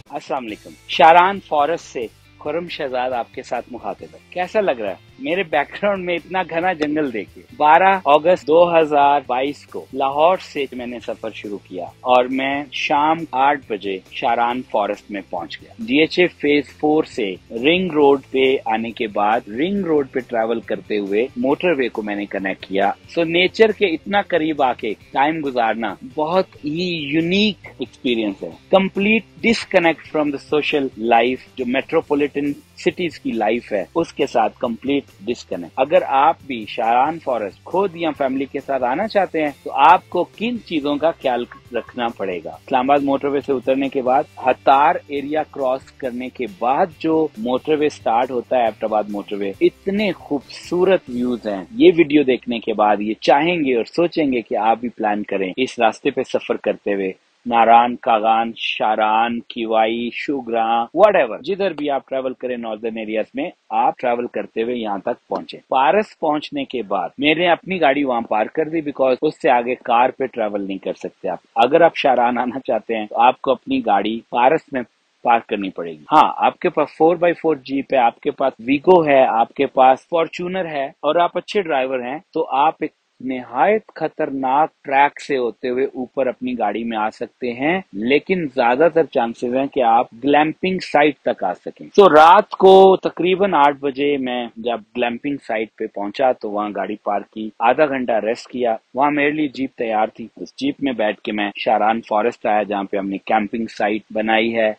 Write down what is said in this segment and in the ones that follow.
अस्सलाम वालेकुम। शारान फॉरेस्ट से खुर्रम शहजाद आपके साथ मुखातिब है। कैसा लग रहा है मेरे बैकग्राउंड में इतना घना जंगल देखिए। 12 अगस्त 2022 को लाहौर से मैंने सफर शुरू किया और मैं शाम 8 बजे शारान फॉरेस्ट में पहुंच गया। डीएचए फेज 4 से रिंग रोड पे आने के बाद रिंग रोड पे ट्रैवल करते हुए मोटरवे को मैंने कनेक्ट किया। सो नेचर के इतना करीब आके टाइम गुजारना बहुत ही यूनिक एक्सपीरियंस है। Complete disconnect from the social life, जो मेट्रोपॉलिटन सिटीज की लाइफ है उसके साथ कंप्लीट डिस्कनेक्ट। अगर आप भी शारान फॉरेस्ट खुद या फैमिली के साथ आना चाहते हैं तो आपको किन चीजों का ख्याल रखना पड़ेगा। इस्लामाबाद मोटरवे से उतरने के बाद हतार एरिया क्रॉस करने के बाद जो मोटरवे स्टार्ट होता है एबटाबाद मोटरवे, इतने खूबसूरत व्यूज हैं। ये वीडियो देखने के बाद ये चाहेंगे और सोचेंगे कि आप भी प्लान करें इस रास्ते पे सफर करते हुए। नारान, कागान, शारान, किवाई, शुगरा, व्हाटएवर, जिधर भी आप ट्रैवल करें नॉर्दर्न एरियाज में, आप ट्रैवल करते हुए यहाँ तक पहुंचे। पारस पहुंचने के बाद मैंने अपनी गाड़ी वहां पार्क कर दी, बिकॉज उससे आगे कार पे ट्रैवल नहीं कर सकते आप। अगर आप शारान आना चाहते हैं तो आपको अपनी गाड़ी पारस में पार्क करनी पड़ेगी। हाँ, आपके पास 4x4 जीप है, आपके पास वीगो है, आपके पास फॉर्च्यूनर है और आप अच्छे ड्राइवर हैं तो आप एक निहायत खतरनाक ट्रैक से होते हुए ऊपर अपनी गाड़ी में आ सकते हैं, लेकिन ज्यादातर चांसेस हैं कि आप ग्लैम्पिंग साइट तक आ सकें। तो रात को तकरीबन 8 बजे मैं जब ग्लैम्पिंग साइट पे पहुंचा तो वहां गाड़ी पार्क की, आधा घंटा रेस्ट किया। वहां मेरे लिए जीप तैयार थी। उस जीप में बैठ के मैं शारान फॉरेस्ट आया जहाँ पे हमने कैंपिंग साइट बनाई है।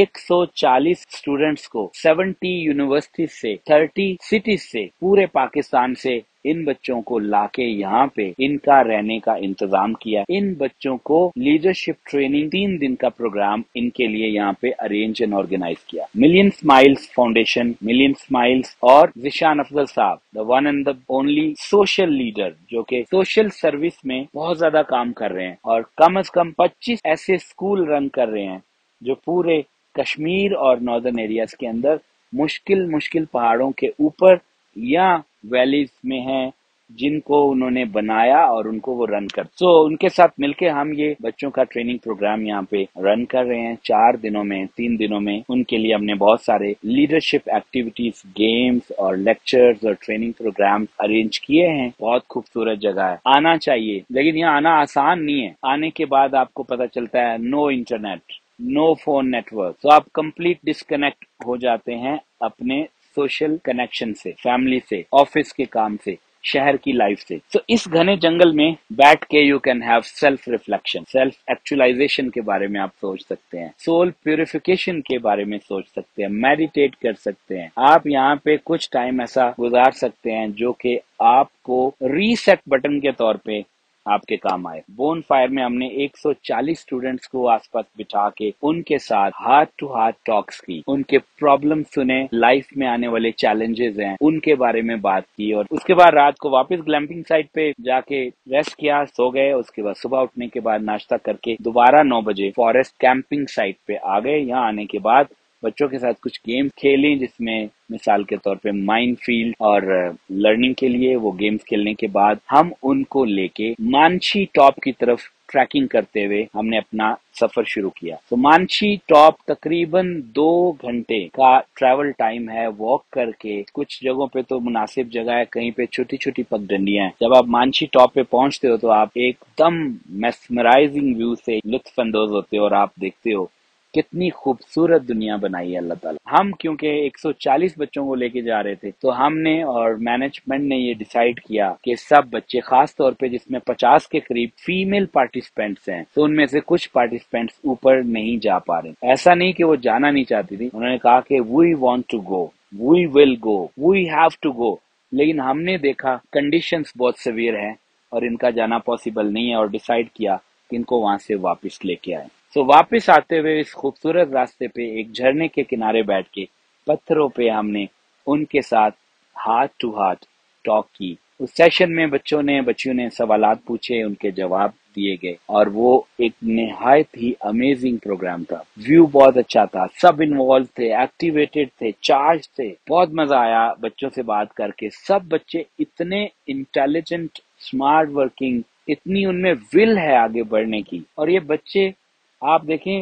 140 स्टूडेंट्स को 70 यूनिवर्सिटी से 30 सिटीज से पूरे पाकिस्तान से इन बच्चों को लाके यहाँ पे इनका रहने का इंतजाम किया। इन बच्चों को लीडरशिप ट्रेनिंग 3 दिन का प्रोग्राम इनके लिए यहाँ पे अरेंज एंड ऑर्गेनाइज किया। Million smiles foundation, million smiles और Zeeshan Afzal sahab, the one and the only social leader, जो कि सोशल सर्विस में बहुत ज्यादा काम कर रहे हैं और कम से कम 25 ऐसे स्कूल रन कर रहे हैं जो पूरे कश्मीर और नॉर्दर्न एरियाज के अंदर मुश्किल पहाड़ों के ऊपर या वैलीज में हैं, जिनको उन्होंने बनाया और उनको वो रन कर। सो उनके साथ मिलके हम ये बच्चों का ट्रेनिंग प्रोग्राम यहाँ पे रन कर रहे हैं। 4 दिनों में 3 दिनों में उनके लिए हमने बहुत सारे लीडरशिप एक्टिविटीज, गेम्स और लेक्चर्स और ट्रेनिंग प्रोग्राम अरेंज किए हैं। बहुत खूबसूरत जगह है, आना चाहिए। लेकिन यहाँ आना आसान नहीं है। आने के बाद आपको पता चलता है no internet, no phone network, तो आप कंप्लीट डिस्कनेक्ट हो जाते हैं अपने सोशल कनेक्शन से, फैमिली से, ऑफिस के काम से, शहर की लाइफ से। तो इस घने जंगल में बैठ के you can have self reflection, self actualisation के बारे में आप सोच सकते हैं, सोल प्यूरिफिकेशन के बारे में सोच सकते हैं, मेडिटेट कर सकते हैं। आप यहाँ पे कुछ टाइम ऐसा गुजार सकते हैं जो कि आपको रीसेट बटन के तौर पे आपके काम आए। बोन फायर में हमने 140 स्टूडेंट्स को आसपास बिठा के उनके साथ हाथ टू हाथ टॉक्स की, उनके प्रॉब्लम सुने, लाइफ में आने वाले चैलेंजेस हैं उनके बारे में बात की और उसके बाद रात को वापस ग्लैम्पिंग साइट पे जाके रेस्ट किया, सो गए। उसके बाद सुबह उठने के बाद नाश्ता करके दोबारा 9 बजे फॉरेस्ट कैंपिंग साइट पे आ गए। यहाँ आने के बाद बच्चों के साथ कुछ गेम्स खेले, जिसमें मिसाल के तौर पे माइंड फील्ड और लर्निंग के लिए वो गेम्स खेलने के बाद हम उनको लेके मानशी टॉप की तरफ ट्रैकिंग करते हुए हमने अपना सफर शुरू किया। तो मानशी टॉप तकरीबन 2 घंटे का ट्रैवल टाइम है वॉक करके। कुछ जगहों पे तो मुनासिब जगह है, कहीं पे छोटी छोटी पगडंडियां हैं। जब आप मानशी टॉप पे पहुंचते हो तो आप एकदम मेस्मराइजिंग व्यू से लुत्फ अंदोज होते हो और आप देखते हो कितनी खूबसूरत दुनिया बनाई है अल्लाह ताला। हम क्योंकि 140 बच्चों को लेके जा रहे थे तो हमने और मैनेजमेंट ने ये डिसाइड किया कि सब बच्चे, खास तौर पे जिसमें 50 के करीब फीमेल पार्टिसिपेंट्स हैं, तो उनमें से कुछ पार्टिसिपेंट्स ऊपर नहीं जा पा रहे। ऐसा नहीं कि वो जाना नहीं चाहती थी, उन्होंने कहा कि we want to go, we will go, we have to go. लेकिन हमने देखा कंडीशंस बहुत सीवियर हैं और इनका जाना पॉसिबल नहीं है और डिसाइड किया कि इनको वहां से वापस लेके आए। तो वापस आते हुए इस खूबसूरत रास्ते पे एक झरने के किनारे बैठ के पत्थरों पे हमने उनके साथ हाथ टू हाथ टॉक की। उस सेशन में बच्चियों ने सवालात पूछे, उनके जवाब दिए गए और वो एक निहायत ही अमेजिंग प्रोग्राम था। व्यू बहुत अच्छा था, सब इन्वॉल्व थे, एक्टिवेटेड थे, चार्ज थे। बहुत मजा आया बच्चों से बात करके। सब बच्चे इतने इंटेलिजेंट, स्मार्ट वर्किंग, इतनी उनमें विल है आगे बढ़ने की। और ये बच्चे आप देखें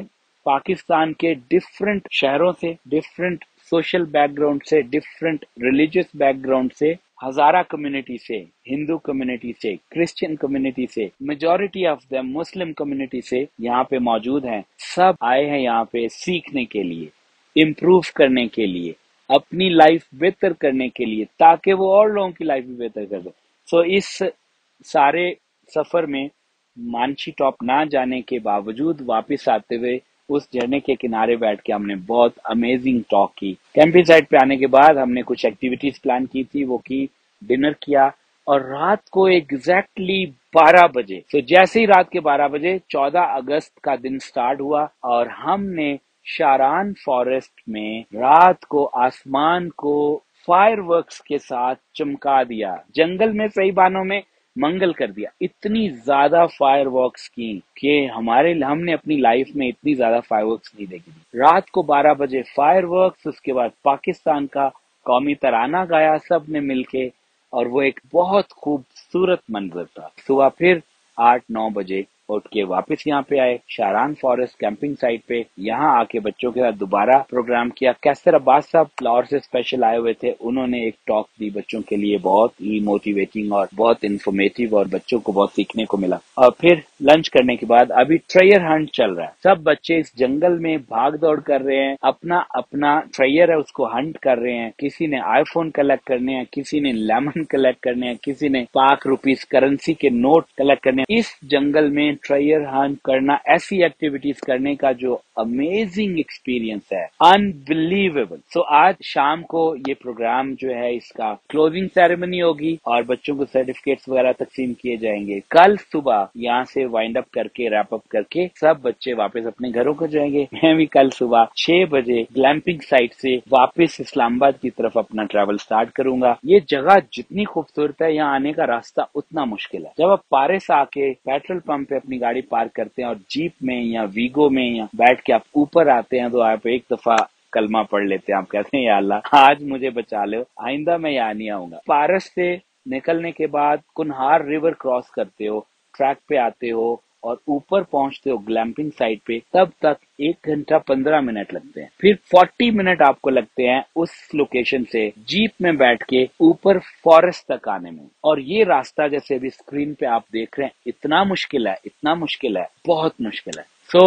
पाकिस्तान के डिफरेंट शहरों से, डिफरेंट सोशल बैकग्राउंड से, डिफरेंट रिलीजियस बैकग्राउंड से, हजारा कम्युनिटी से, हिंदू कम्युनिटी से, क्रिश्चियन कम्युनिटी से, majority of the Muslim community से यहाँ पे मौजूद हैं। सब आए हैं यहाँ पे सीखने के लिए, इम्प्रूव करने के लिए, अपनी लाइफ बेहतर करने के लिए, ताकि वो और लोगों की लाइफ भी बेहतर कर दे। सो इस सारे सफर में मानसी टॉप ना जाने के बावजूद वापस आते हुए उस झरने के किनारे बैठ के हमने बहुत अमेजिंग टॉक की। कैंपिंग साइट पे आने के बाद हमने कुछ एक्टिविटीज प्लान की थी, वो की, डिनर किया, और रात को एग्जैक्टली 12 बजे, तो जैसे ही रात के 12 बजे 14 अगस्त का दिन स्टार्ट हुआ और हमने शारान फॉरेस्ट में रात को आसमान को फायरवर्क्स के साथ चमका दिया, जंगल में सही बानों में मंगल कर दिया। इतनी ज्यादा फायरवर्क्स की कि हमने अपनी लाइफ में इतनी ज्यादा फायरवर्क्स नहीं देखी थी। रात को 12 बजे फायरवर्क्स, उसके बाद पाकिस्तान का कौमी तराना गाया सब ने मिलके, और वो एक बहुत खूबसूरत मंजर था। सुबह फिर 8-9 बजे उठ के वापस यहाँ पे आए शारान फॉरेस्ट कैंपिंग साइट पे। यहाँ आके बच्चों के साथ दोबारा प्रोग्राम किया। कैसर अब्बास साहब लाहौर से स्पेशल आए हुए थे, उन्होंने एक टॉक दी बच्चों के लिए, बहुत ही मोटिवेटिंग और बहुत इन्फॉर्मेटिव, और बच्चों को बहुत सीखने को मिला। और फिर लंच करने के बाद अभी ट्रेयर हंट चल रहा है। सब बच्चे इस जंगल में भाग दौड़ कर रहे हैं, अपना अपना ट्रेयर है उसको हंट कर रहे हैं। किसी ने आईफोन कलेक्ट करने हैं, किसी ने लेमन कलेक्ट करने हैं, किसी ने ₹5 करेंसी के नोट कलेक्ट करने हैं। इस जंगल में ट्रेयर हंट करना, ऐसी एक्टिविटीज करने का जो अमेजिंग एक्सपीरियंस है, अनबिलीवेबल। सो आज शाम को ये प्रोग्राम जो है इसका क्लोजिंग सेरेमनी होगी और बच्चों को सर्टिफिकेट्स वगैरह तकसीम किए जाएंगे। कल सुबह यहाँ से वाइंड अप करके, रैप अप करके सब बच्चे वापस अपने घरों को जाएंगे। मैं भी कल सुबह 6 बजे ग्लैम्पिंग साइट से वापस इस्लामाबाद की तरफ अपना ट्रैवल स्टार्ट करूंगा। ये जगह जितनी खूबसूरत है, यहाँ आने का रास्ता उतना मुश्किल है। जब आप पारिस आके पेट्रोल पंप पे अपनी गाड़ी पार्क करते हैं और जीप में या वीगो में या बैठ के आप ऊपर आते हैं, तो आप एक दफा कलमा पढ़ लेते हैं। आप कहते हैं या अल्लाह आज मुझे बचा लो, आइंदा मैं यहाँ नहीं आऊंगा। पारस से निकलने के बाद कुनहार रिवर क्रॉस करते हो, ट्रैक पे आते हो और ऊपर पहुंचते हो ग्लैम्पिंग साइट पे, तब तक 1 घंटा 15 मिनट लगते हैं। फिर 40 मिनट आपको लगते हैं उस लोकेशन से जीप में बैठ के ऊपर फॉरेस्ट तक आने में। और ये रास्ता जैसे अभी स्क्रीन पे आप देख रहे हैं, इतना मुश्किल है, इतना मुश्किल है, बहुत मुश्किल है।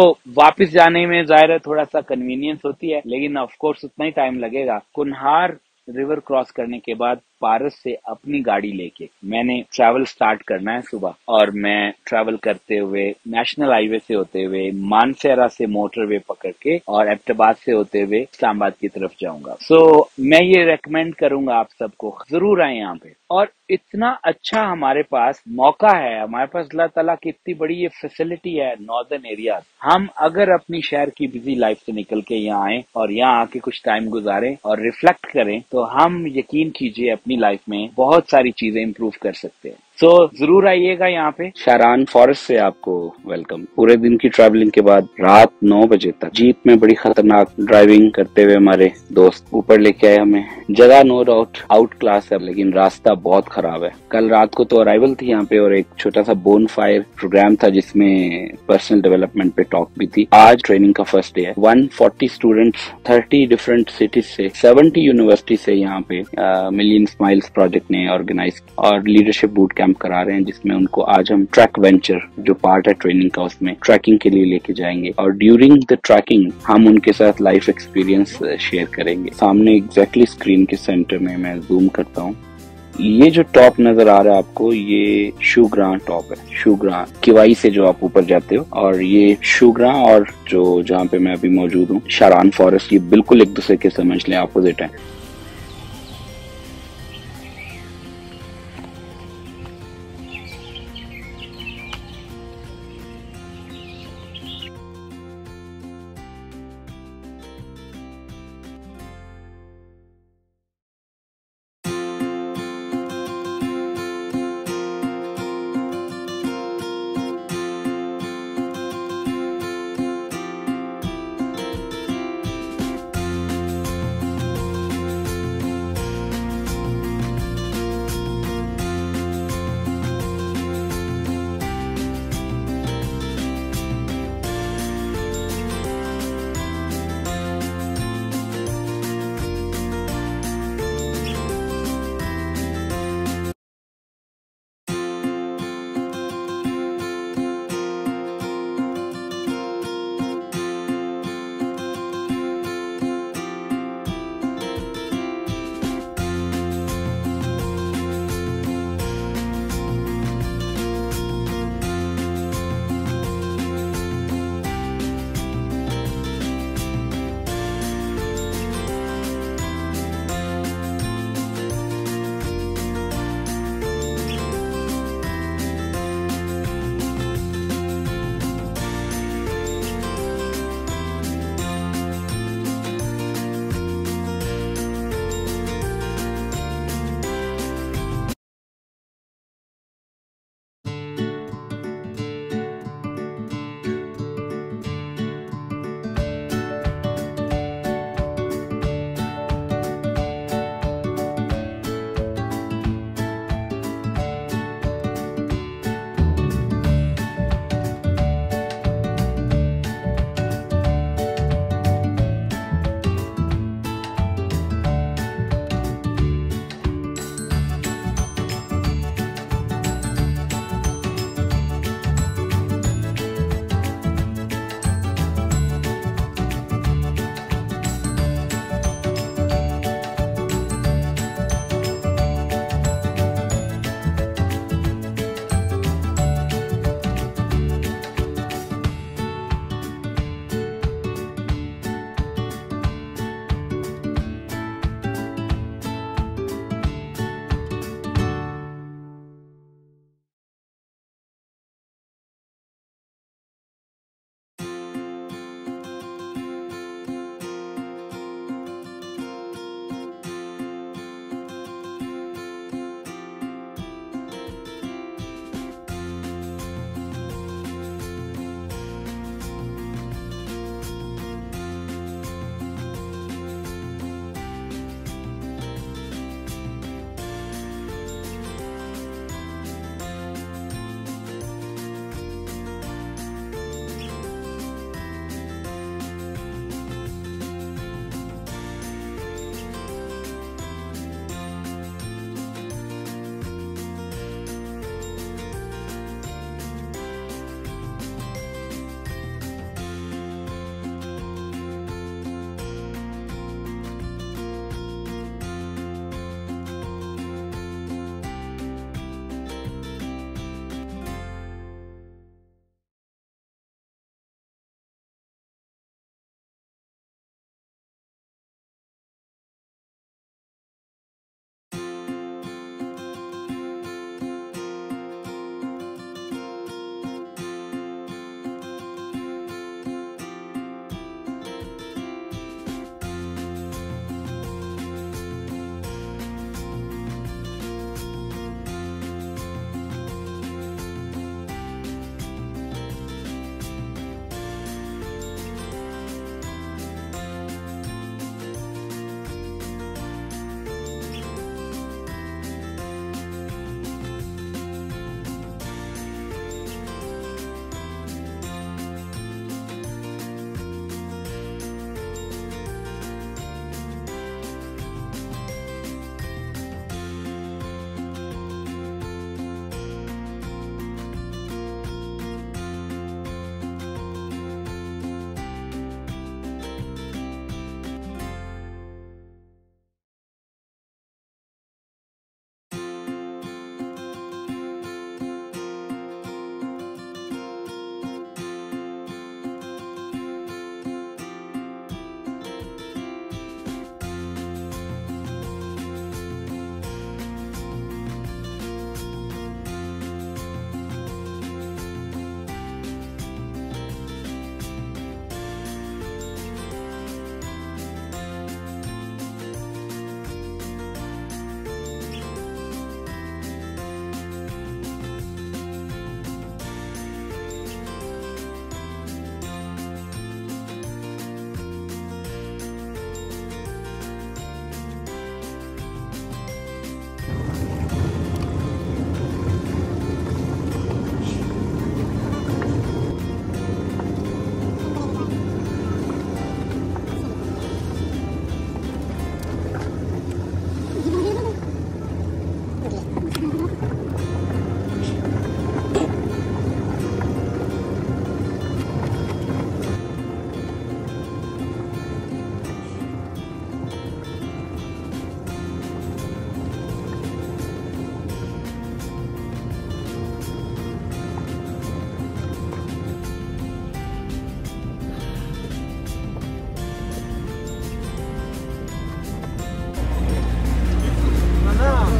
वापस जाने में जाहिर है थोड़ा सा कन्वीनियंस होती है, लेकिन ऑफ कोर्स उतना ही टाइम लगेगा। कुनहार रिवर क्रॉस करने के बाद पारस से अपनी गाड़ी लेके मैंने ट्रैवल स्टार्ट करना है सुबह, और मैं ट्रैवल करते हुए नेशनल हाईवे से होते हुए मानसेरा से मोटरवे पकड़ के और एबटाबाद से होते हुए इस्लामाबाद की तरफ जाऊंगा। मैं ये रेकमेंड करूंगा आप सबको जरूर आए यहाँ पे। और इतना अच्छा हमारे पास मौका है, हमारे पास अल्लाह ताला की इतनी बड़ी ये फैसिलिटी है नॉर्दर्न एरिया। हम अगर अपनी शहर की बिजी लाइफ से निकल के यहाँ आए और यहाँ आके कुछ टाइम गुजारें और रिफ्लेक्ट करें, तो हम यकीन कीजिए अपनी लाइफ में बहुत सारी चीजें इंप्रूव कर सकते हैं। जरूर आइएगा यहाँ पे। शारान फॉरेस्ट से आपको वेलकम। पूरे दिन की ट्रैवलिंग के बाद रात 9 बजे तक जीप में बड़ी खतरनाक ड्राइविंग करते हुए हमारे दोस्त ऊपर लेके आए हमें। जगह नो डाउट आउट क्लास है, लेकिन रास्ता बहुत खराब है। कल रात को तो अराइवल थी यहाँ पे और एक छोटा सा बोन फायर प्रोग्राम था जिसमें पर्सनल डेवलपमेंट पे टॉक भी थी। आज ट्रेनिंग का फर्स्ट डे है। 140 स्टूडेंट्स 30 डिफरेंट सिटीज से 70 यूनिवर्सिटी से यहाँ पे मिलियन स्माइल्स प्रोजेक्ट ने ऑर्गेनाइज और लीडरशिप बूट कैंप करा रहे हैं, जिसमें उनको आज हम ट्रैक वेंचर जो पार्ट है ट्रेनिंग का उसमें ट्रैकिंग के लिए लेके जाएंगे और ड्यूरिंग द ट्रैकिंग हम उनके साथ लाइफ एक्सपीरियंस शेयर करेंगे। सामने एग्जैक्टली स्क्रीन के सेंटर में मैं जूम करता हूँ, ये जो टॉप नजर आ रहा है आपको, ये शुग्रां टॉप है। शुग्रां किवाई से जो आप ऊपर जाते हो, और ये शुग्रां और जो जहाँ पे मैं अभी मौजूद हूँ शारान फॉरेस्ट, ये बिल्कुल एक दूसरे के समझ लें अपोजिट है।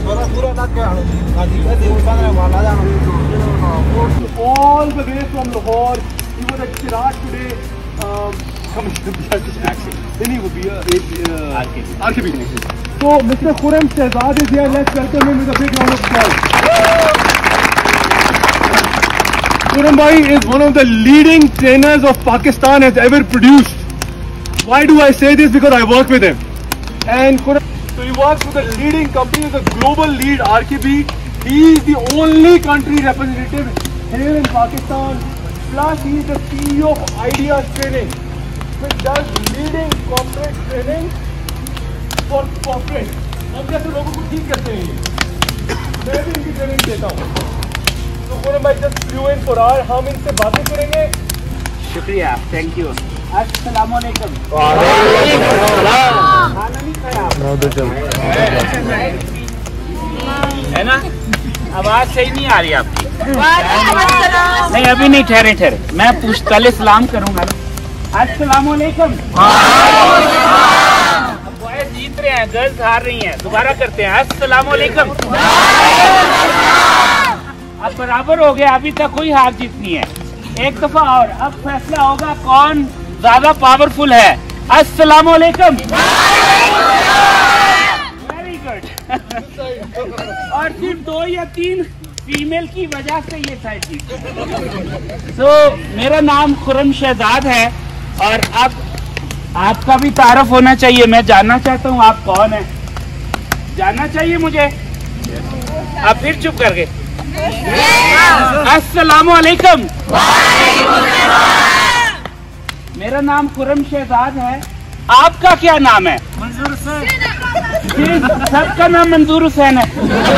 All the way from Lahore, he was at Chirag today. Then he would be RKB. So Mr. Khurram Shehzad is here. Let's welcome him with a big round of applause. Khurram bhai is one of the leading trainers of Pakistan has ever produced. Why do I say this? Because I work with him. And Khurram, so he works with a leading company, the global lead RKB. He is the only country representative here in Pakistan. Plus he is the CEO of Ideas Training, which does leading corporate training for corporate. हम जैसे लोगों को ठीक करते हैं, मैं भी इनकी ट्रेनिंग देता हूँ. तो खुरम भाई just flew in for our, हम इनसे बातें करेंगे. शुक्रिया, थैंक यू. अस्सलाम वालेकुम. खाना नहीं खाया है ना? आवाज सही नहीं आ रही आपकी. नहीं अभी नहीं, ठहरे ठहरे, मैं पहले सलाम करूंगा. अस्सलाम वालेकुम. बॉयज जीत रहे हैं, गर्ल्स हार रही हैं. दोबारा करते हैं. अस्सलाम वालेकुम. अब बराबर हो गया, अभी तक कोई हार जीत नहीं है. एक दफा और, अब फैसला होगा कौन ज्यादा पावरफुल है. अस्सलाम वालेकुम. Very good. और सिर्फ 2 या 3 फीमेल की वजह से ये साइड जीत. तो मेरा नाम खुर्रम शहजाद है और अब आपका भी तारुफ होना चाहिए. मैं जानना चाहता हूँ आप कौन है. जानना चाहिए मुझे. आप फिर चुप कर गए. अस्सलाम वालेकुम. मेरा नाम खुर्रम शहजाद है. आपका क्या नाम है? मंजूर हुसैन. सबका नाम मंजूर हुसैन है.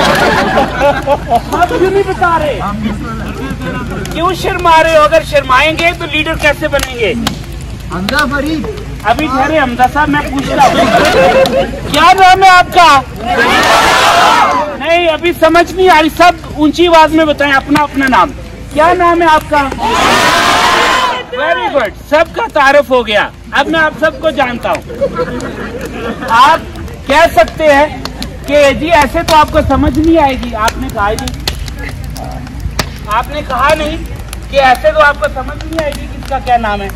आप क्यों नहीं बता रहे? क्यों शर्मा रहे हो? अगर शर्माएंगे तो लीडर कैसे बनेंगे? हमजा फरीद. अभी ठहरे हमजा साहब, मैं पूछता हूँ क्या नाम है आपका? नहीं अभी समझ नहीं आ रही. सब ऊंची आवाज में बताएं अपना अपना नाम. क्या नाम है आपका? Very good. सबका तारुफ हो गया. अब मैं आप सबको जानता हूँ. आप कह सकते हैं कि जी ऐसे तो आपको समझ नहीं आएगी. आपने कहा नहीं, आपने कहा नहीं कि ऐसे तो आपको समझ नहीं आएगी किसका क्या नाम है.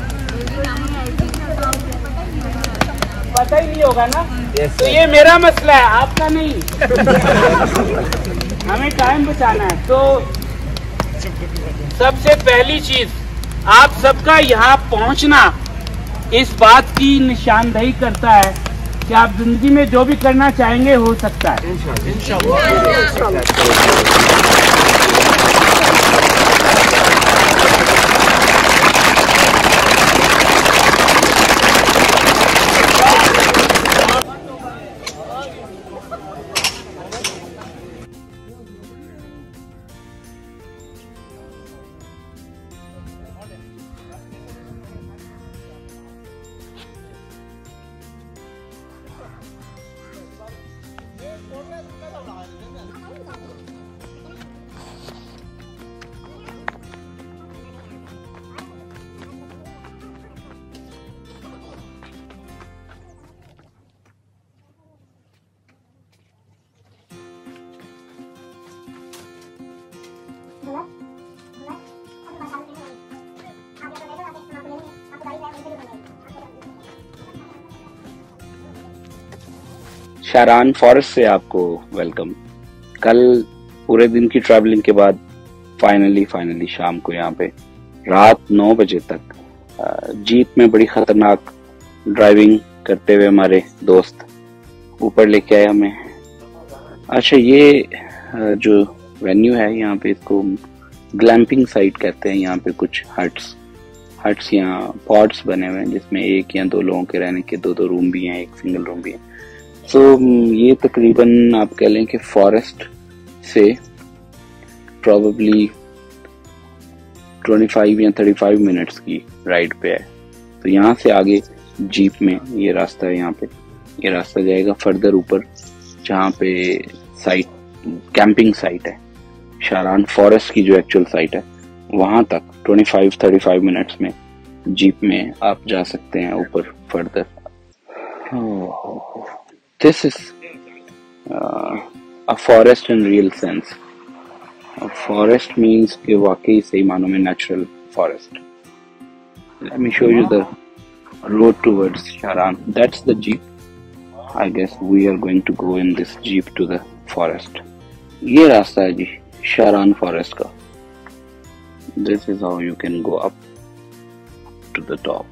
पता ही नहीं होगा ना. तो ये मेरा मसला है, आपका नहीं. हमें टाइम बचाना है. तो सबसे पहली चीज, आप सबका यहाँ पहुँचना इस बात की निशानदही करता है कि आप जिंदगी में जो भी करना चाहेंगे हो सकता है. शारान फॉरेस्ट से आपको वेलकम. कल पूरे दिन की ट्रैवलिंग के बाद फाइनली शाम को यहाँ पे रात 9 बजे तक जीप में बड़ी खतरनाक ड्राइविंग करते हुए हमारे दोस्त ऊपर लेके आए हमें. अच्छा, ये जो वेन्यू है यहाँ पे इसको ग्लैम्पिंग साइट कहते हैं. यहाँ पे कुछ हट्स यहाँ पॉड्स बने हुए हैं जिसमें 1 या 2 लोगों के रहने के 2 रूम भी हैं, 1 सिंगल रूम भी है. तो ये तकरीबन आप कह लें कि फॉरेस्ट से प्रॉबेबली 25 या 35 मिनट्स की राइड पे है. तो यहाँ से आगे जीप में ये रास्ता है. यहाँ पे ये रास्ता जाएगा फर्दर ऊपर जहाँ पे साइट कैंपिंग साइट है. शारान फॉरेस्ट की जो एक्चुअल साइट है वहां तक 25-35 मिनट्स में जीप में आप जा सकते हैं ऊपर further. This is a forest in real sense. A forest means कि वाकई सही मानों में natural forest. Let me show you the road towards Sharan. That's the jeep. I guess we are going to go in this jeep to the forest. ये रास्ता है जी Sharan forest का. This is how you can go up to the top.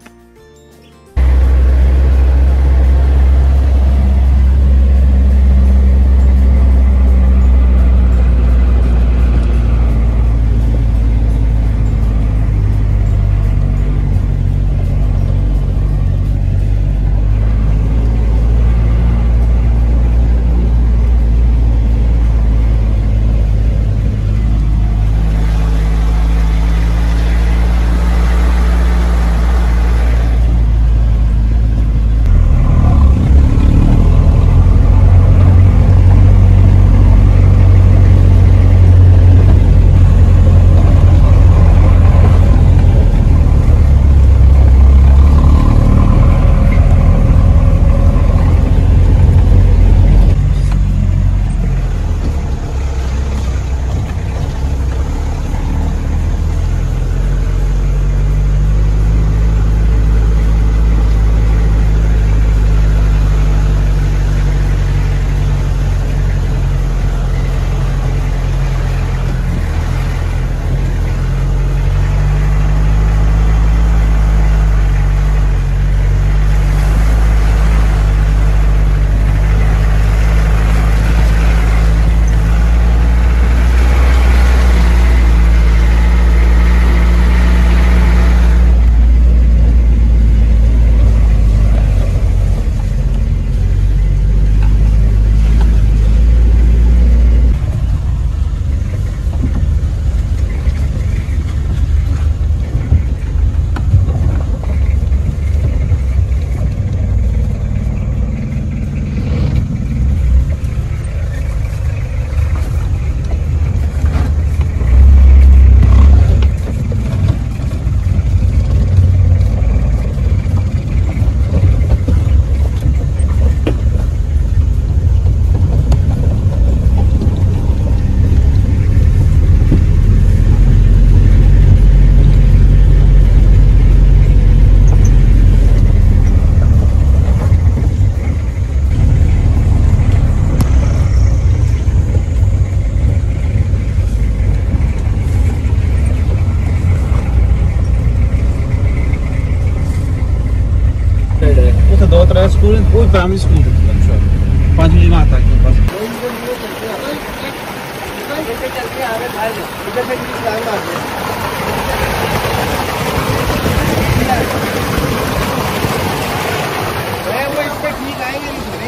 दो तरह school कोई primary school पाँच बजे में आता है बस वो इस पे ठीक आएंगे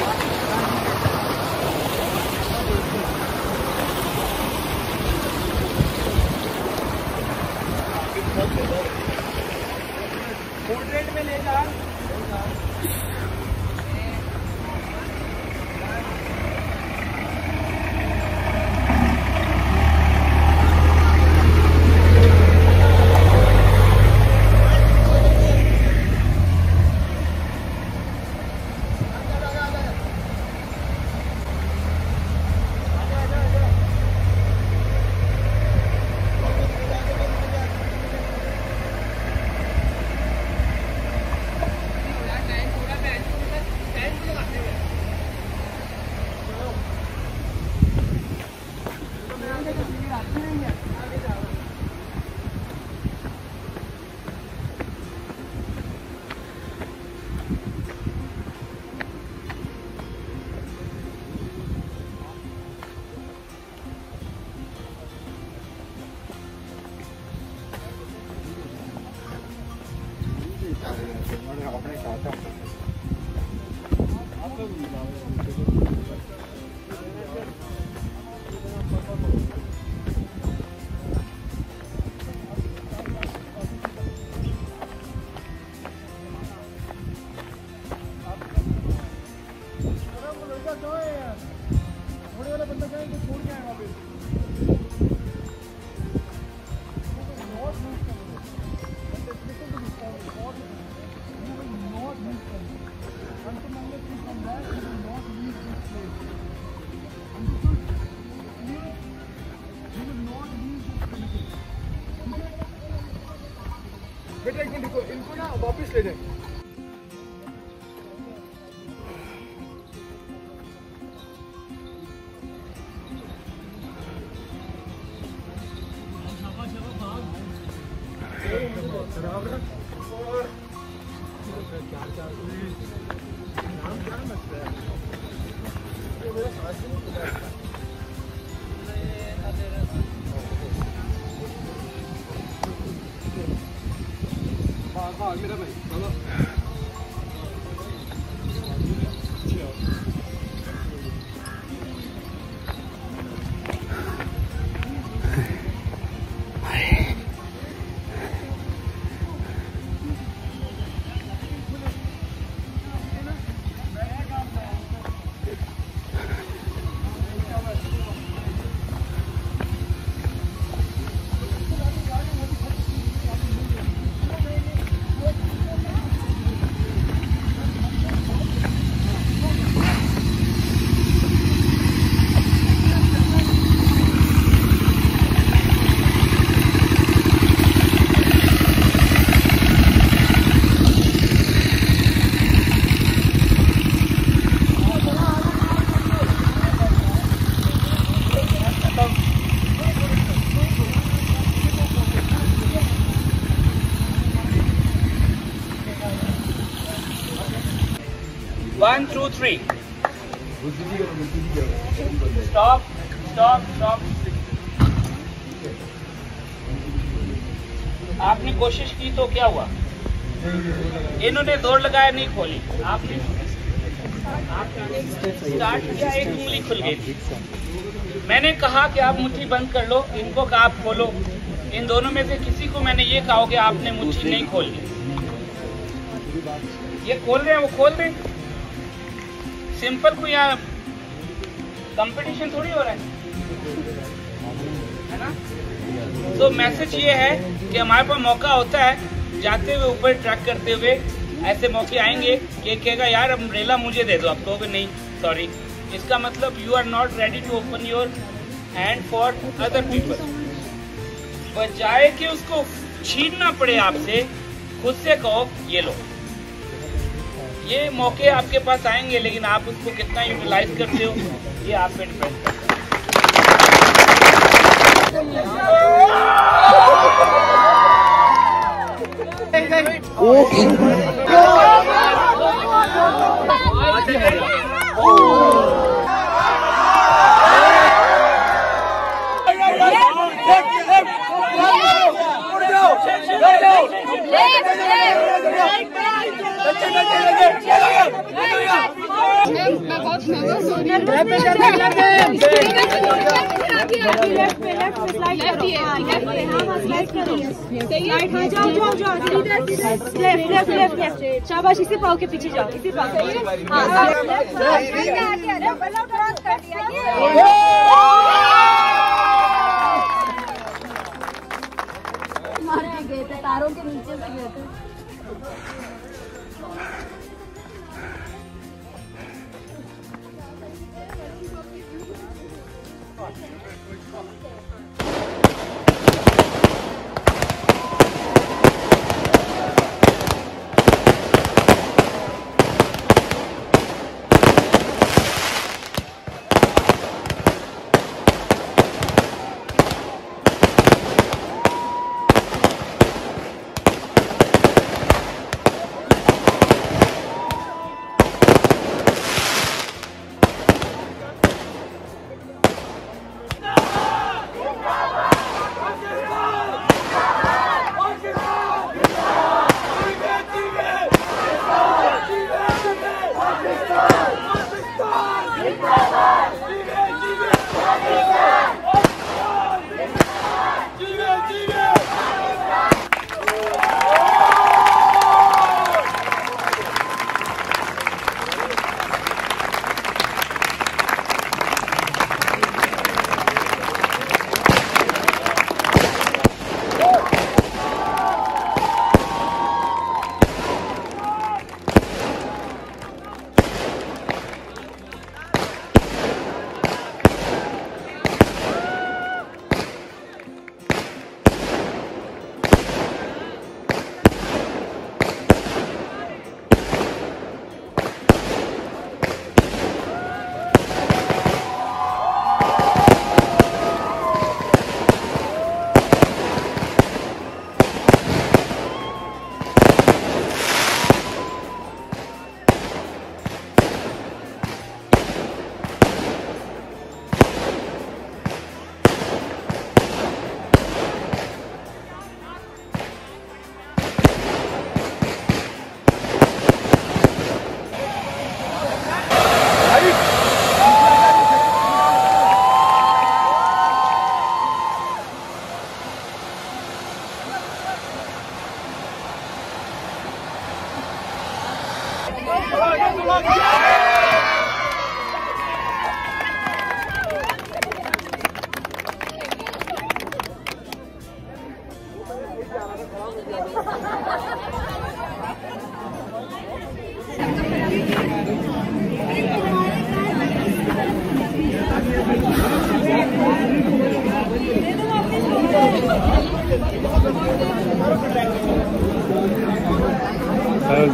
पोर्ट्रेट में ले जा अपने साथ इनको ना वापस ले जाए। मेरा भाई चलो। One, two, three. Stop, stop, stop. आपने कोशिश की तो क्या हुआ? इन्होंने दौड़ लगाया, नहीं खोली। आपने स्टार्ट किया, एक उंगली खुल गई थी। मैंने कहा कि आप मुट्ठी बंद कर लो, इनको कहा आप खोलो। इन दोनों में से किसी को मैंने ये कहा कि आपने मुट्ठी नहीं खोली। ये खोल रहे हैं, वो खोल दें। सिंपल कोई यहाँ कंपटीशन थोड़ी हो रहा है ना। तो मैसेज ये है कि हमारे पास मौका होता है, जाते हुए ऊपर ट्रैक करते हुए ऐसे मौके आएंगे कि कहेगा यार अम्ब्रेला मुझे दे दो, आप कहोगे नहीं सॉरी। इसका मतलब you are not ready to open your hand for other people. बजाय कि उसको छीनना पड़े आपसे, खुद से कहो ये लो। ये मौके आपके पास आएंगे, लेकिन आप उसको कितना यूटिलाइज करते हो ये आप पे डिपेंड करता शाबाश, इसी पाव के पीछे जाओ, इसी पाव मार के गए थे, तारों के नीचे से गए थे।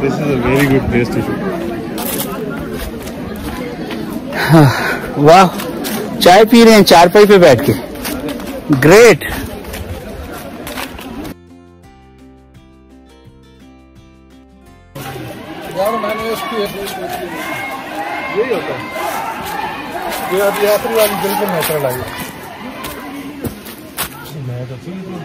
This is a very good place to shoot. वाह, चाय पी रहे हैं चारपाई पे बैठ के। ग्रेट। यार मैंने यही होता है, ये अभी आखिरी वाली बिल्कुल नेचुरल आई। मैं तो ठीक हूँ।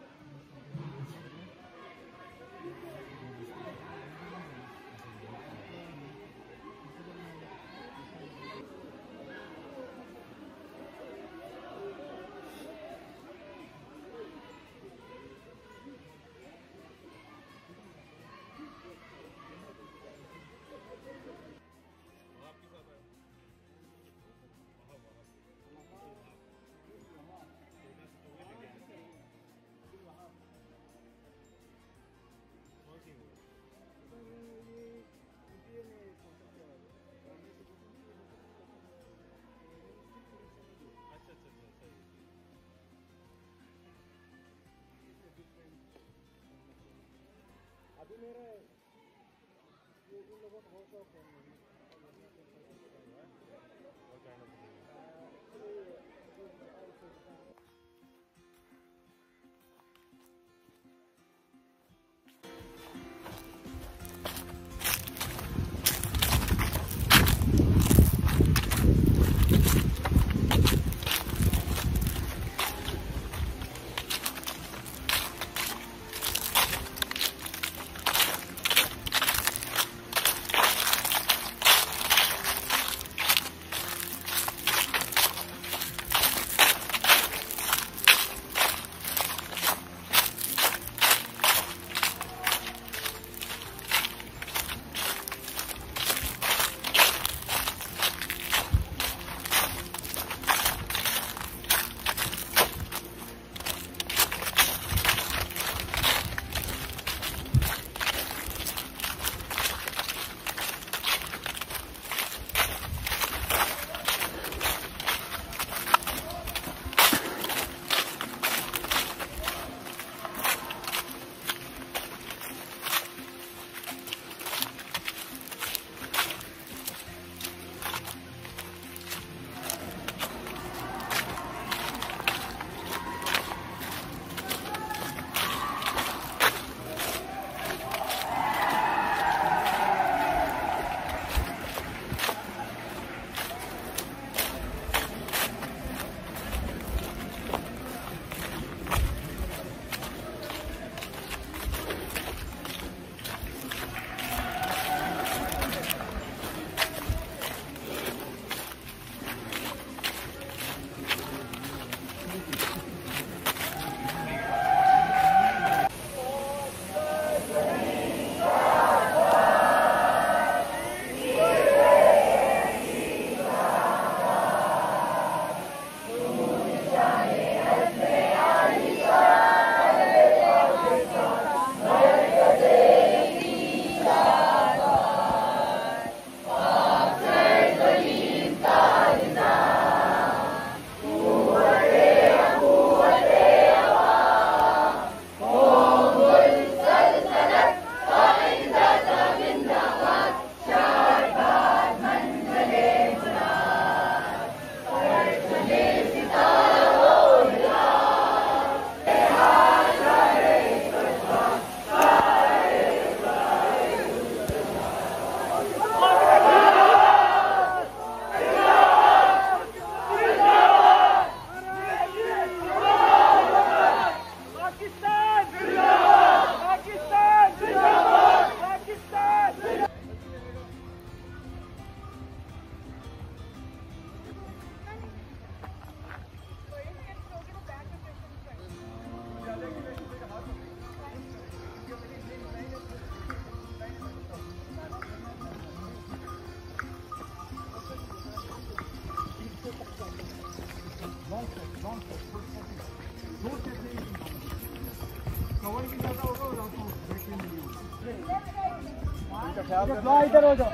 इधर हो जाओ,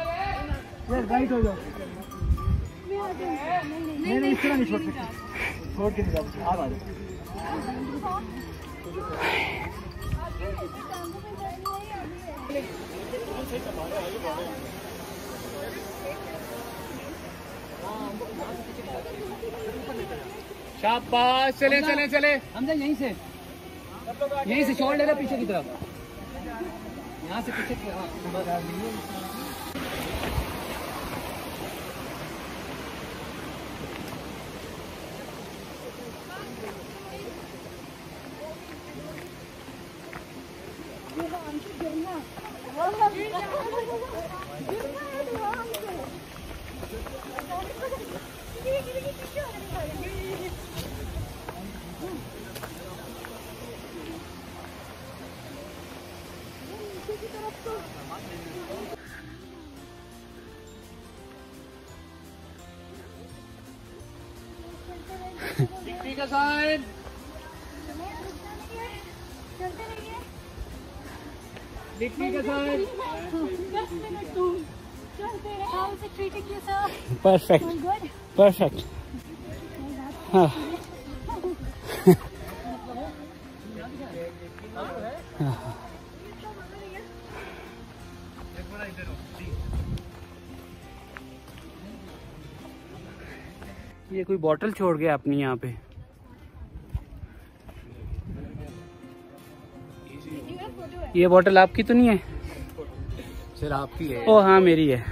राइट हो जाओ। नहीं इस तरह नहीं छोड़ सकते, छोड़ के नहीं जा सकते। आप आ जाओ। शाबाश, चले चले चले हमजा यहीं से शोल्डर है पीछे की तरफ, यहाँ से पीछे का साइन परफेक्ट परफेक्ट। हाँ ये कोई बॉटल छोड़ गया अपनी यहाँ पे। ये बॉटल आपकी तो नहीं है सर? आपकी है। ओ हाँ मेरी है।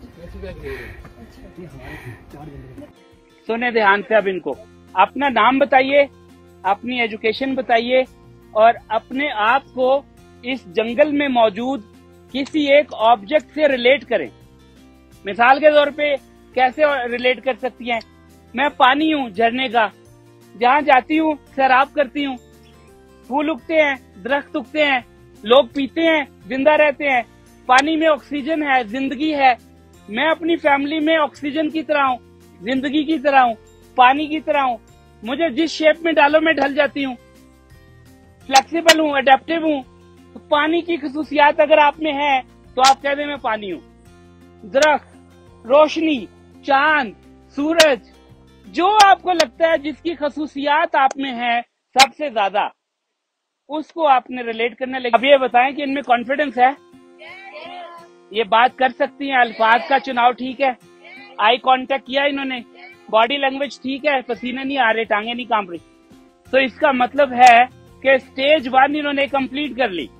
सुने ध्यान से अब इनको, अपना नाम बताइए, अपनी एजुकेशन बताइए और अपने आप को इस जंगल में मौजूद किसी एक ऑब्जेक्ट से रिलेट करें। मिसाल के तौर पे कैसे रिलेट कर सकती हैं? मैं पानी हूँ झरने का, जहाँ जाती हूँ सैराब करती हूँ, फूल उगते हैं, दरख्त उगते हैं, लोग पीते हैं, जिंदा रहते हैं, पानी में ऑक्सीजन है, जिंदगी है। मैं अपनी फैमिली में ऑक्सीजन की तरह हूँ, जिंदगी की तरह हूँ, पानी की तरह हूँ। मुझे जिस शेप में डालो मैं ढल जाती हूँ, फ्लेक्सिबल हूँ, अडेप्टिव हूँ। तो पानी की खसूसियात अगर आप में है तो आप कह दें मैं पानी हूँ। दरख्त, रोशनी, चांद, सूरज, जो आपको लगता है जिसकी खसूसियात आप में है सबसे ज्यादा, उसको आपने रिलेट करने लगे। अब ये बताएं कि इनमें कॉन्फिडेंस है, ये बात कर सकती हैं, अल्फाज का चुनाव ठीक है, आई कांटेक्ट किया इन्होंने, बॉडी लैंग्वेज ठीक है, पसीने नहीं आ रहे, टांगे नहीं कांप रही। तो इसका मतलब है कि स्टेज 1 इन्होंने कंप्लीट कर ली।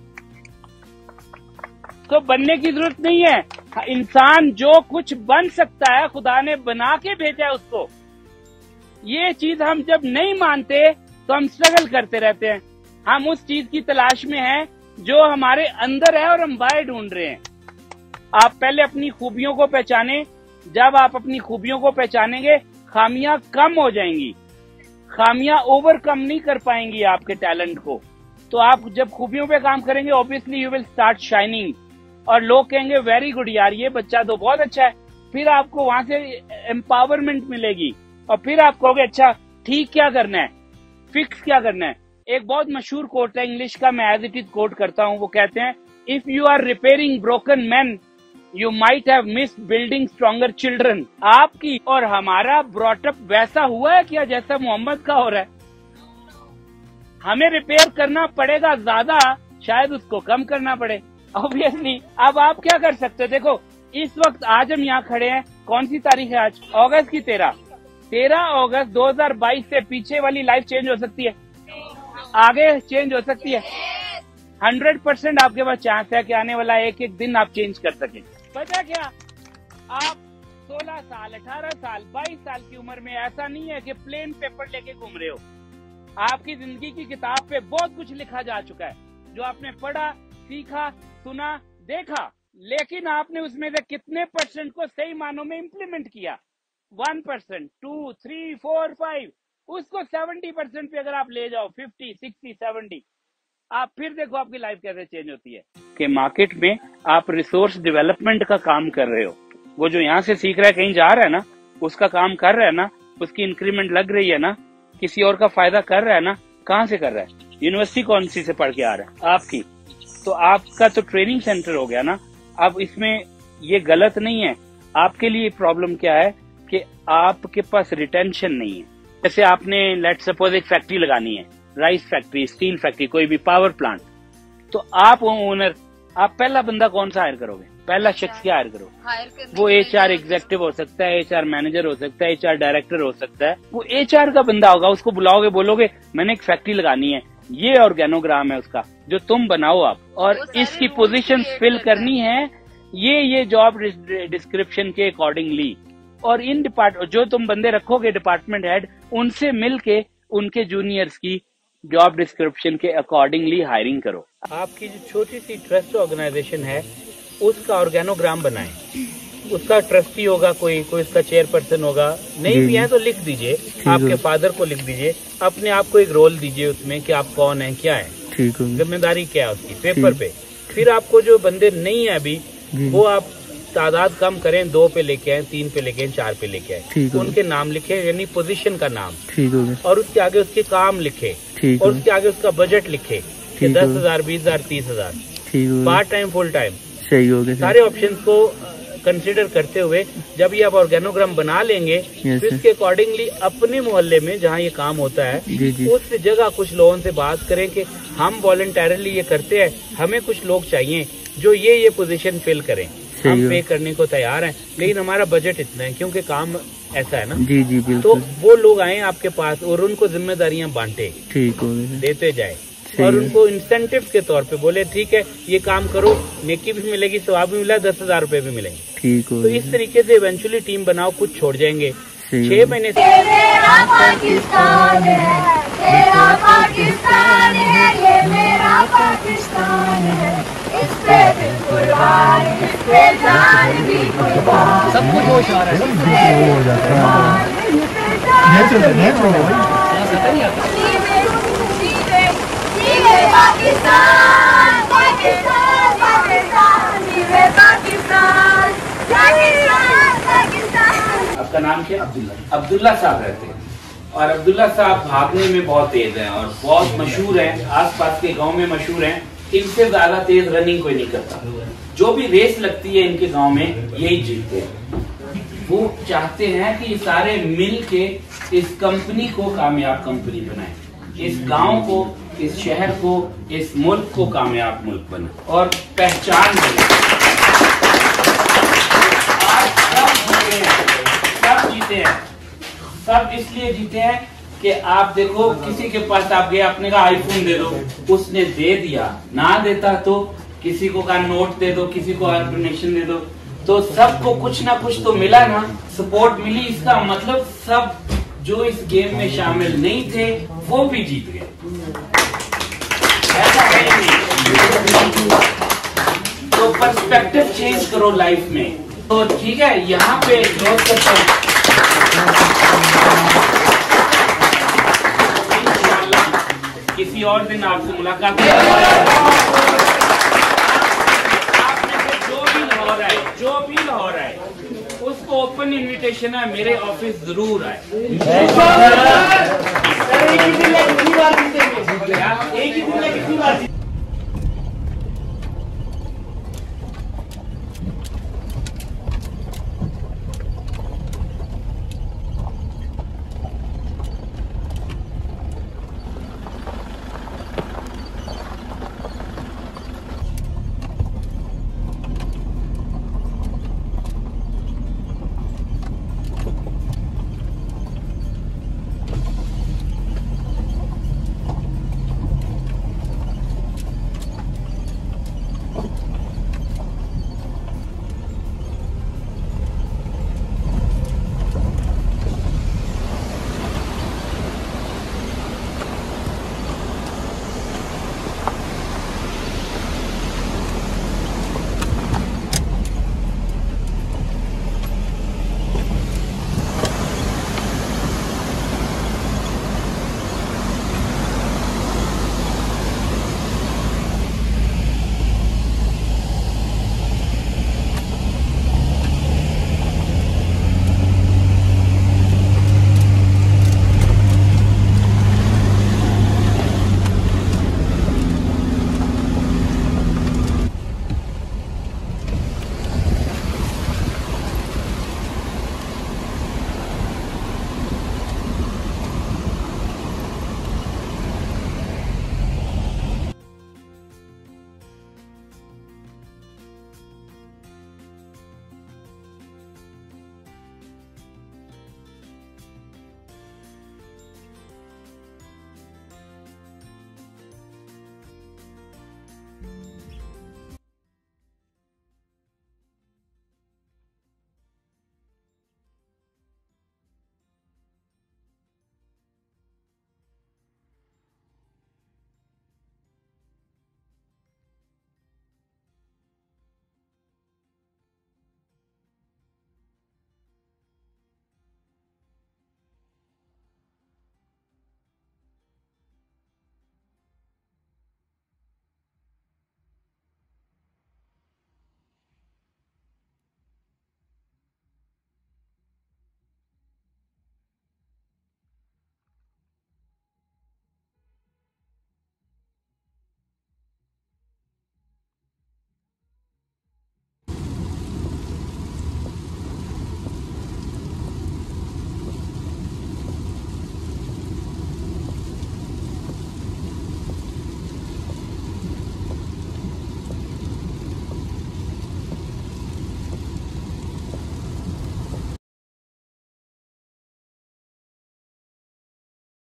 तो बनने की जरूरत नहीं है, इंसान जो कुछ बन सकता है खुदा ने बना के भेजा है उसको। ये चीज हम जब नहीं मानते तो हम स्ट्रगल करते रहते हैं। हम उस चीज की तलाश में हैं जो हमारे अंदर है और हम बाहर ढूंढ रहे हैं। आप पहले अपनी खूबियों को पहचाने। जब आप अपनी खूबियों को पहचानेंगे खामियां कम हो जाएंगी, खामियां ओवरकम नहीं कर पाएंगी आपके टैलेंट को। तो आप जब खूबियों पे काम करेंगे obviously you will start shining, और लोग कहेंगे वेरी गुड यार, ये बच्चा तो बहुत अच्छा है। फिर आपको वहां से एम्पावरमेंट मिलेगी और फिर आप कहोगे अच्छा ठीक क्या करना है, फिक्स क्या करना है। एक बहुत मशहूर कोट है इंग्लिश का, मैं एज इट इज कोट करता हूँ। वो कहते हैं, if you are repairing broken man you might have missed building stronger children. आपकी और हमारा ब्रॉटअप वैसा हुआ है क्या जैसा मोहम्मद का हो रहा है? हमें रिपेयर करना पड़ेगा ज्यादा, शायद उसको कम करना पड़े ऑब्वियसली। अब आप क्या कर सकते हो? देखो इस वक्त आज हम यहाँ खड़े हैं, कौन सी तारीख है आज? अगस्त की 13 अगस्त 2022 से पीछे वाली लाइफ चेंज हो सकती है, आगे चेंज हो सकती है। 100% आपके पास चांस है कि आने वाला एक एक दिन आप चेंज कर सकें। पता क्या, आप 16 साल, 18 साल, 22 साल की उम्र में ऐसा नहीं है कि प्लेन पेपर लेके घूम रहे हो। आपकी जिंदगी की किताब पे बहुत कुछ लिखा जा चुका है, जो आपने पढ़ा, सीखा, सुना, देखा, लेकिन आपने उसमें से कितने परसेंट को सही मानों में इम्प्लीमेंट किया? 1%, 2, 3, 4, 5, उसको 70% पे अगर आप ले जाओ, 50, 60, 70, आप फिर देखो आपकी लाइफ कैसे चेंज होती है। कि मार्केट में आप रिसोर्स डेवलपमेंट का काम कर रहे हो, वो जो यहाँ से सीख रहा है कहीं जा रहा है ना, उसका काम कर रहा है ना, उसकी इंक्रीमेंट लग रही है ना, किसी और का फायदा कर रहा है ना। कहाँ से कर रहा है? यूनिवर्सिटी कौन सी से पढ़ के आ रहा है? आपकी। तो आपका तो ट्रेनिंग सेंटर हो गया ना। अब इसमें ये गलत नहीं है। आपके लिए प्रॉब्लम क्या है कि आपके पास रिटेंशन नहीं है। जैसे आपने लेट सपोज एक फैक्ट्री लगानी है, राइस फैक्ट्री, स्टील फैक्ट्री, कोई भी पावर प्लांट, तो आप ओनर, आप पहला बंदा कौन सा हायर करोगे? पहला शख्स क्या हायर करो। वो HR एग्जीक्यूटिव हो सकता है, HR मैनेजर हो सकता है, HR डायरेक्टर हो सकता है, वो HR का बंदा होगा। उसको बुलाओगे, बोलोगे मैंने एक फैक्ट्री लगानी है, ये ऑर्गेनोग्राम है उसका जो तुम बनाओ आप, और इसकी पोजीशन फिल करनी है ये जॉब डिस्क्रिप्शन के अकॉर्डिंगली। और इन जो तुम बंदे रखोगे डिपार्टमेंट हेड, उनसे मिलके उनके जूनियर्स की जॉब डिस्क्रिप्शन के अकॉर्डिंगली हायरिंग करो। आपकी जो छोटी सी ट्रस्ट ऑर्गेनाइजेशन है उसका ऑर्गेनोग्राम बनाएं। उसका ट्रस्टी होगा कोई उसका चेयरपर्सन होगा, नहीं भी है तो लिख दीजिए, आपके फादर को लिख दीजिए, अपने आप को एक रोल दीजिए उसमें कि आप कौन है, क्या है, जिम्मेदारी क्या है उसकी पेपर पे। फिर आपको जो बंदे नहीं है अभी वो आप तादाद कम करें, 2 पे लेके आए, 3 पे लेके आए, 4 पे लेके आए, उनके नाम लिखे, यानी पोजीशन का नाम, और उसके आगे उसके काम लिखे, और उसके आगे उसका बजट लिखे कि 10,000, 20,000, 30,000, पार्ट टाइम, फुल टाइम, सही हो गया। सारे ऑप्शन को कंसिडर करते हुए जब ये आप ऑर्गेनोग्राम बना लेंगे, फिर इसके अकॉर्डिंगली अपने मोहल्ले में जहाँ ये काम होता है उस जगह कुछ लोगों से बात करें कि हम वॉलंटरली ये करते हैं, हमें कुछ लोग चाहिए जो ये पोजीशन फिल करें, हम पे करने को तैयार हैं, लेकिन हमारा बजट इतना है क्योंकि काम ऐसा है ना। जी बिल्कुल। तो वो लोग आए आपके पास और उनको जिम्मेदारियां बांटे, ठीक हो, देते जाए, और उनको इंसेंटिव के तौर पे बोले ठीक है ये काम करो, नेकी भी मिलेगी, सवाब भी मिला, 10,000 रुपए भी मिलेंगे, ठीक हो। तो इस तरीके से इवेंचुअली टीम बनाओ, कुछ छोड़ जाएंगे। 6 महीने से मेरा पाकिस्तान है, तेरा पाकिस्तान है, ये मेरा पाकिस्तान है, इस पे दिल कुर्बान, इस पे जान भी कुर्बान, सब कुछ होश आ रहा है, पाकिस्तान, पाकिस्तान, पाकिस्तान, जीवे पाकिस्तान, पाकिस्तान, पाकिस्तान। आपका नाम क्या? अब्दुल्ला साहब रहते हैं, और अब्दुल्ला साहब भागने में बहुत तेज हैं और बहुत मशहूर हैं, आसपास के गांव में मशहूर हैं। इनसे ज्यादा तेज रनिंग कोई नहीं करता। जो भी रेस लगती है इनके गांव में यही जीतते हैं। वो चाहते हैं कि ये सारे मिल के इस कंपनी को कामयाब कंपनी बनाएं, इस गांव को, इस शहर को, इस मुल्क को कामयाब मुल्क बने और पहचान बने। आज सब जीते हैं, सब इसलिए जीते हैं कि आप देखो, किसी के पास आप गए, आपने कहा आईफोन दे दो, उसने दे दिया, ना देता तो किसी को कहा नोट दे दो, किसी को डोनेशन दे दो, तो सबको कुछ ना कुछ तो मिला ना, सपोर्ट मिली। इसका मतलब सब जो इस गेम में शामिल नहीं थे वो भी जीत गए। ऐसा है नहीं। तो पर्सपेक्टिव चेंज करो लाइफ में। तो ठीक है, यहाँ पे क्लोज करता हूँ। इंशाअल्लाह किसी और दिन आपसे मुलाकात जो भी लाहौर आए उसको ओपन इनविटेशन है, मेरे ऑफिस जरूर आए। एक ही दिन में कितनी बार जीतेंगे?